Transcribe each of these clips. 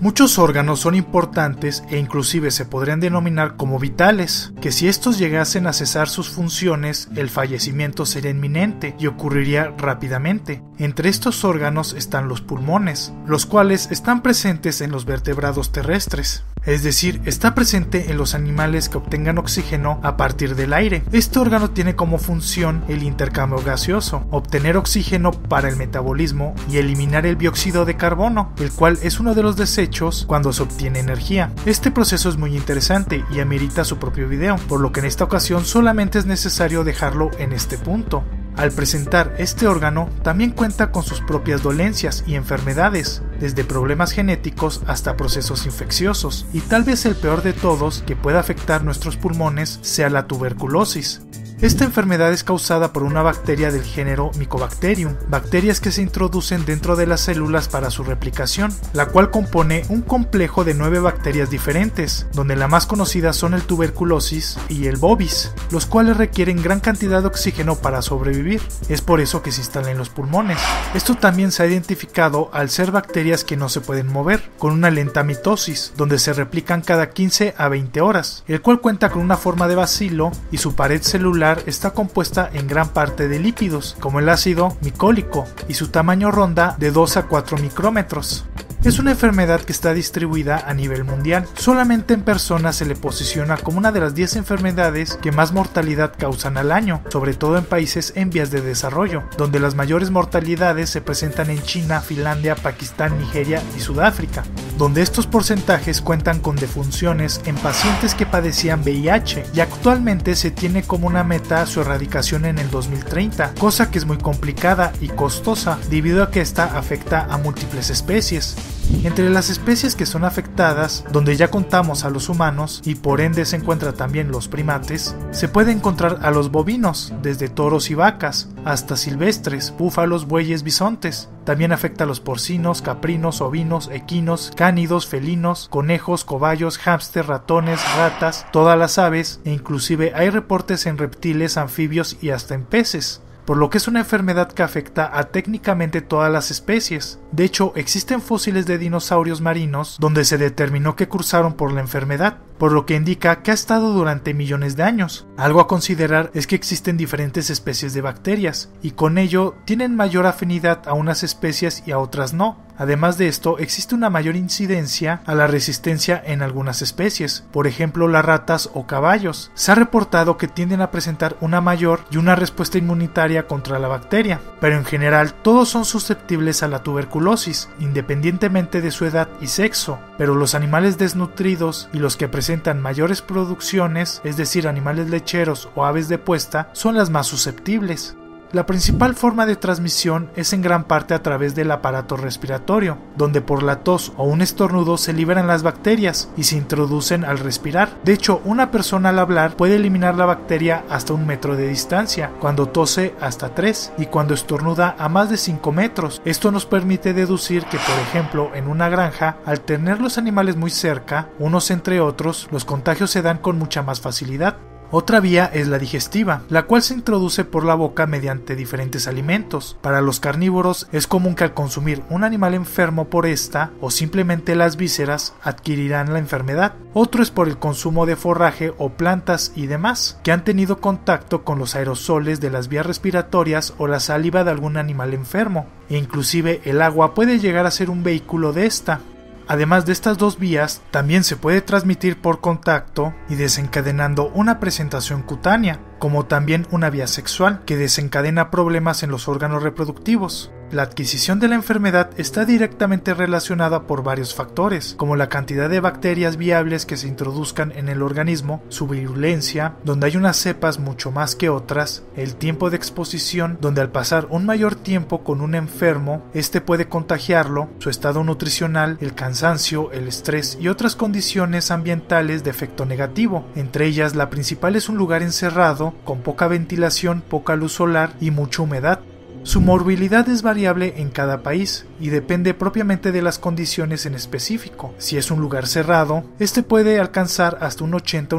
Muchos órganos son importantes e inclusive se podrían denominar como vitales, que si estos llegasen a cesar sus funciones, el fallecimiento sería inminente y ocurriría rápidamente. Entre estos órganos están los pulmones, los cuales están presentes en los vertebrados terrestres. Es decir, está presente en los animales que obtengan oxígeno a partir del aire. Este órgano tiene como función el intercambio gaseoso, obtener oxígeno para el metabolismo y eliminar el dióxido de carbono, el cual es uno de los desechos cuando se obtiene energía. Este proceso es muy interesante y amerita su propio video, por lo que en esta ocasión solamente es necesario dejarlo en este punto. Al presentar este órgano, también cuenta con sus propias dolencias y enfermedades, desde problemas genéticos hasta procesos infecciosos, y tal vez el peor de todos que pueda afectar nuestros pulmones sea la tuberculosis. Esta enfermedad es causada por una bacteria del género Mycobacterium, bacterias que se introducen dentro de las células para su replicación, la cual compone un complejo de 9 bacterias diferentes, donde la más conocida son el tuberculosis y el bovis, los cuales requieren gran cantidad de oxígeno para sobrevivir. Es por eso que se instalan en los pulmones. Esto también se ha identificado al ser bacterias que no se pueden mover, con una lenta mitosis, donde se replican cada 15 a 20 horas, el cual cuenta con una forma de bacilo y su pared celular está compuesta en gran parte de lípidos, como el ácido micólico, y su tamaño ronda de 2 a 4 micrómetros. Es una enfermedad que está distribuida a nivel mundial. Solamente en personas se le posiciona como una de las 10 enfermedades que más mortalidad causan al año, sobre todo en países en vías de desarrollo, donde las mayores mortalidades se presentan en China, Finlandia, Pakistán, Nigeria y Sudáfrica, donde estos porcentajes cuentan con defunciones en pacientes que padecían VIH, y actualmente se tiene como una meta su erradicación en el 2030, cosa que es muy complicada y costosa debido a que esta afecta a múltiples especies. Entre las especies que son afectadas, donde ya contamos a los humanos y por ende se encuentran también los primates, se puede encontrar a los bovinos, desde toros y vacas, hasta silvestres, búfalos, bueyes, bisontes. También afecta a los porcinos, caprinos, ovinos, equinos, cánidos, felinos, conejos, cobayos, hámster, ratones, ratas, todas las aves, e inclusive hay reportes en reptiles, anfibios y hasta en peces, por lo que es una enfermedad que afecta a técnicamente todas las especies. De hecho, existen fósiles de dinosaurios marinos donde se determinó que cruzaron por la enfermedad, por lo que indica que ha estado durante millones de años. Algo a considerar es que existen diferentes especies de bacterias, y con ello tienen mayor afinidad a unas especies y a otras no. Además de esto, existe una mayor incidencia a la resistencia en algunas especies, por ejemplo las ratas o caballos. Se ha reportado que tienden a presentar una mayor y una respuesta inmunitaria contra la bacteria, pero en general todos son susceptibles a la tuberculosis, independientemente de su edad y sexo, pero los animales desnutridos y los que presentan mayores producciones, es decir, animales lecheros o aves de puesta, son las más susceptibles. La principal forma de transmisión es en gran parte a través del aparato respiratorio, donde por la tos o un estornudo se liberan las bacterias y se introducen al respirar. De hecho, una persona al hablar puede eliminar la bacteria hasta 1 metro de distancia, cuando tose hasta 3 y cuando estornuda a más de 5 metros. Esto nos permite deducir que, por ejemplo, en una granja, al tener los animales muy cerca, unos entre otros, los contagios se dan con mucha más facilidad. Otra vía es la digestiva, la cual se introduce por la boca mediante diferentes alimentos. Para los carnívoros es común que al consumir un animal enfermo por esta o simplemente las vísceras adquirirán la enfermedad. Otro es por el consumo de forraje o plantas y demás, que han tenido contacto con los aerosoles de las vías respiratorias o la saliva de algún animal enfermo, e inclusive el agua puede llegar a ser un vehículo de esta. Además de estas dos vías, también se puede transmitir por contacto y desencadenando una presentación cutánea, como también una vía sexual que desencadena problemas en los órganos reproductivos. La adquisición de la enfermedad está directamente relacionada por varios factores, como la cantidad de bacterias viables que se introduzcan en el organismo, su virulencia, donde hay unas cepas mucho más que otras, el tiempo de exposición, donde al pasar un mayor tiempo con un enfermo, este puede contagiarlo, su estado nutricional, el cansancio, el estrés y otras condiciones ambientales de efecto negativo. Entre ellas, la principal es un lugar encerrado, con poca ventilación, poca luz solar y mucha humedad. Su morbilidad es variable en cada país y depende propiamente de las condiciones en específico. Si es un lugar cerrado, este puede alcanzar hasta un 80 o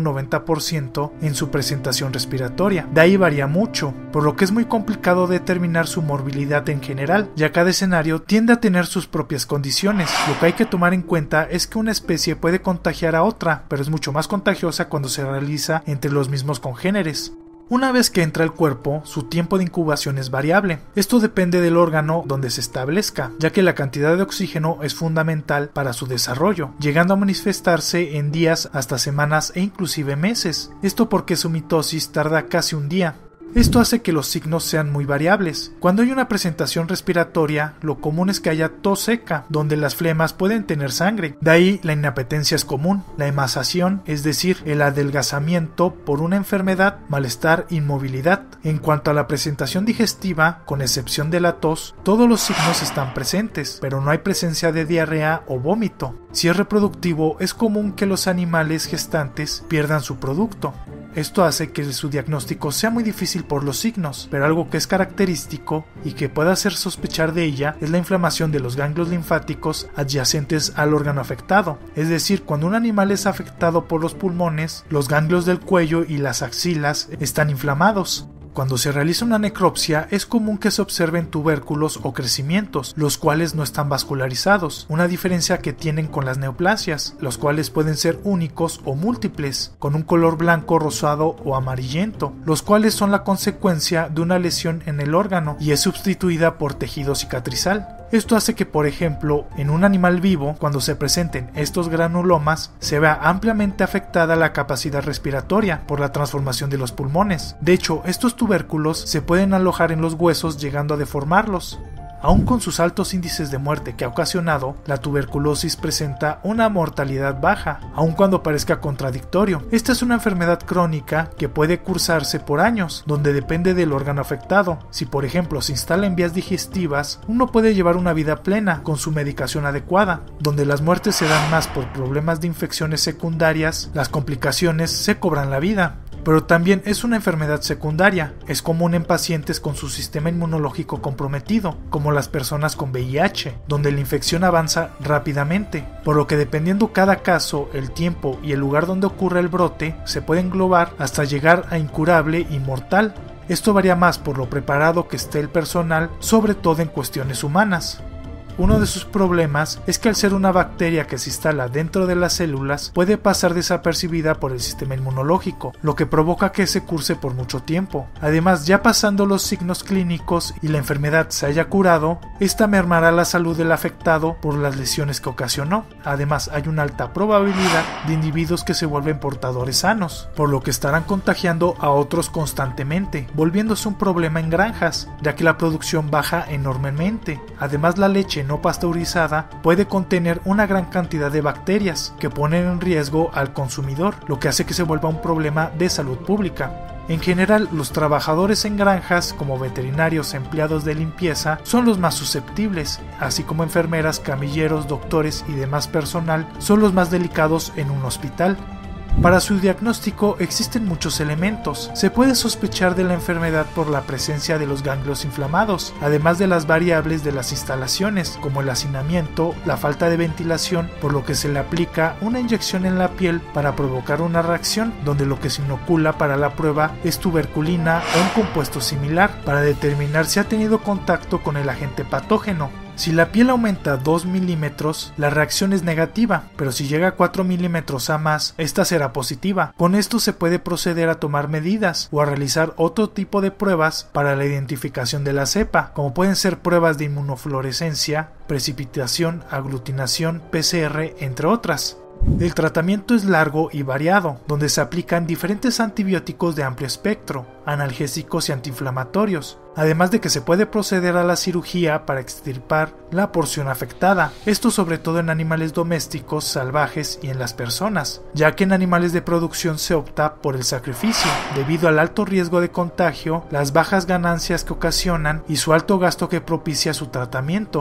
90% en su presentación respiratoria. De ahí varía mucho, por lo que es muy complicado determinar su morbilidad en general, ya cada escenario tiende a tener sus propias condiciones. Lo que hay que tomar en cuenta es que una especie puede contagiar a otra, pero es mucho más contagiosa cuando se realiza entre los mismos congéneres. Una vez que entra al cuerpo, su tiempo de incubación es variable. Esto depende del órgano donde se establezca, ya que la cantidad de oxígeno es fundamental para su desarrollo, llegando a manifestarse en días hasta semanas e inclusive meses. Esto porque su mitosis tarda casi un día. Esto hace que los signos sean muy variables. Cuando hay una presentación respiratoria, lo común es que haya tos seca, donde las flemas pueden tener sangre. De ahí la inapetencia es común, la emaciación, es decir, el adelgazamiento por una enfermedad, malestar, inmovilidad. En cuanto a la presentación digestiva, con excepción de la tos, todos los signos están presentes, pero no hay presencia de diarrea o vómito. Si es reproductivo, es común que los animales gestantes pierdan su producto. Esto hace que su diagnóstico sea muy difícil por los signos, pero algo que es característico y que puede hacer sospechar de ella es la inflamación de los ganglios linfáticos adyacentes al órgano afectado. Es decir, cuando un animal es afectado por los pulmones, los ganglios del cuello y las axilas están inflamados. Cuando se realiza una necropsia, es común que se observen tubérculos o crecimientos, los cuales no están vascularizados, una diferencia que tienen con las neoplasias, los cuales pueden ser únicos o múltiples, con un color blanco, rosado o amarillento, los cuales son la consecuencia de una lesión en el órgano y es sustituida por tejido cicatrizal. Esto hace que, por ejemplo, en un animal vivo, cuando se presenten estos granulomas, se vea ampliamente afectada la capacidad respiratoria por la transformación de los pulmones. De hecho, estos tubérculos se pueden alojar en los huesos llegando a deformarlos. Aún con sus altos índices de muerte que ha ocasionado, la tuberculosis presenta una mortalidad baja, aun cuando parezca contradictorio. Esta es una enfermedad crónica que puede cursarse por años, donde depende del órgano afectado. Si por ejemplo se instala en vías digestivas, uno puede llevar una vida plena con su medicación adecuada. Donde las muertes se dan más por problemas de infecciones secundarias, las complicaciones se cobran la vida. Pero también es una enfermedad secundaria, es común en pacientes con su sistema inmunológico comprometido, como las personas con VIH, donde la infección avanza rápidamente, por lo que dependiendo cada caso, el tiempo y el lugar donde ocurre el brote, se puede englobar hasta llegar a incurable y mortal. Esto varía más por lo preparado que esté el personal, sobre todo en cuestiones humanas. Uno de sus problemas es que al ser una bacteria que se instala dentro de las células puede pasar desapercibida por el sistema inmunológico, lo que provoca que se curse por mucho tiempo. Además, ya pasando los signos clínicos y la enfermedad se haya curado, esta mermará la salud del afectado por las lesiones que ocasionó. Además, hay una alta probabilidad de individuos que se vuelven portadores sanos, por lo que estarán contagiando a otros constantemente, volviéndose un problema en granjas, ya que la producción baja enormemente. Además, la leche no pasteurizada puede contener una gran cantidad de bacterias que ponen en riesgo al consumidor, lo que hace que se vuelva un problema de salud pública. En general, los trabajadores en granjas, como veterinarios, empleados de limpieza, son los más susceptibles, así como enfermeras, camilleros, doctores y demás personal son los más delicados en un hospital. Para su diagnóstico existen muchos elementos. Se puede sospechar de la enfermedad por la presencia de los ganglios inflamados, además de las variables de las instalaciones, como el hacinamiento, la falta de ventilación, por lo que se le aplica una inyección en la piel para provocar una reacción, donde lo que se inocula para la prueba es tuberculina o un compuesto similar, para determinar si ha tenido contacto con el agente patógeno. Si la piel aumenta 2 milímetros, la reacción es negativa, pero si llega a 4 milímetros a más, esta será positiva. Con esto se puede proceder a tomar medidas o a realizar otro tipo de pruebas para la identificación de la cepa, como pueden ser pruebas de inmunofluorescencia, precipitación, aglutinación, PCR, entre otras. El tratamiento es largo y variado, donde se aplican diferentes antibióticos de amplio espectro, analgésicos y antiinflamatorios, además de que se puede proceder a la cirugía para extirpar la porción afectada, esto sobre todo en animales domésticos, salvajes y en las personas, ya que en animales de producción se opta por el sacrificio, debido al alto riesgo de contagio, las bajas ganancias que ocasionan y su alto gasto que propicia su tratamiento.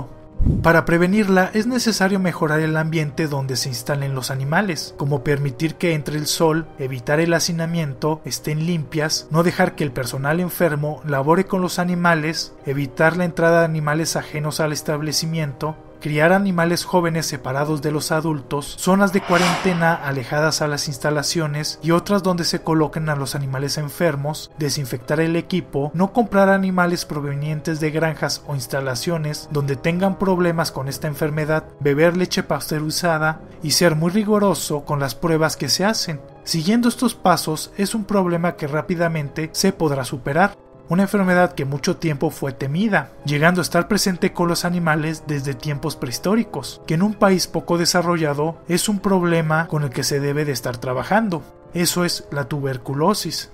Para prevenirla es necesario mejorar el ambiente donde se instalen los animales, como permitir que entre el sol, evitar el hacinamiento, estén limpias, no dejar que el personal enfermo labore con los animales, evitar la entrada de animales ajenos al establecimiento, criar animales jóvenes separados de los adultos, zonas de cuarentena alejadas a las instalaciones y otras donde se coloquen a los animales enfermos, desinfectar el equipo, no comprar animales provenientes de granjas o instalaciones donde tengan problemas con esta enfermedad, beber leche pasteurizada y ser muy riguroso con las pruebas que se hacen. Siguiendo estos pasos es un problema que rápidamente se podrá superar. Una enfermedad que mucho tiempo fue temida, llegando a estar presente con los animales desde tiempos prehistóricos, que en un país poco desarrollado es un problema con el que se debe de estar trabajando. Eso es la tuberculosis.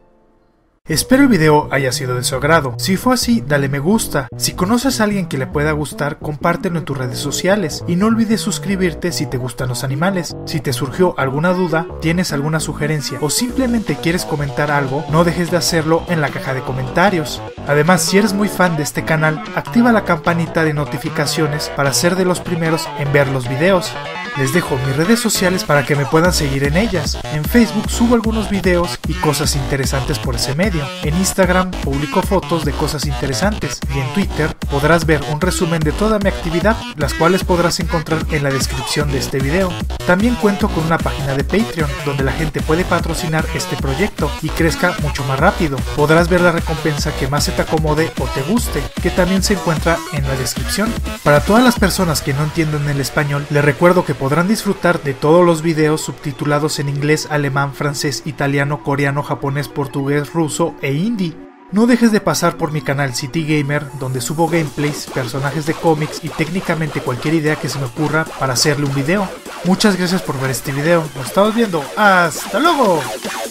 Espero el video haya sido de su agrado. Si fue así, dale me gusta. Si conoces a alguien que le pueda gustar, compártelo en tus redes sociales. Y no olvides suscribirte si te gustan los animales. Si te surgió alguna duda, tienes alguna sugerencia o simplemente quieres comentar algo, no dejes de hacerlo en la caja de comentarios. Además, si eres muy fan de este canal, activa la campanita de notificaciones para ser de los primeros en ver los videos. Les dejo mis redes sociales para que me puedan seguir en ellas. En Facebook subo algunos videos y cosas interesantes por ese medio. En Instagram publico fotos de cosas interesantes y en Twitter podrás ver un resumen de toda mi actividad, las cuales podrás encontrar en la descripción de este video. También cuento con una página de Patreon donde la gente puede patrocinar este proyecto y crezca mucho más rápido. Podrás ver la recompensa que más se te acomode o te guste, que también se encuentra en la descripción. Para todas las personas que no entienden el español, les recuerdo que podrán disfrutar de todos los videos subtitulados en inglés, alemán, francés, italiano, coreano, japonés, portugués, ruso e hindi. No dejes de pasar por mi canal City Gamer, donde subo gameplays, personajes de cómics y técnicamente cualquier idea que se me ocurra para hacerle un video. Muchas gracias por ver este video, nos estamos viendo, ¡hasta luego!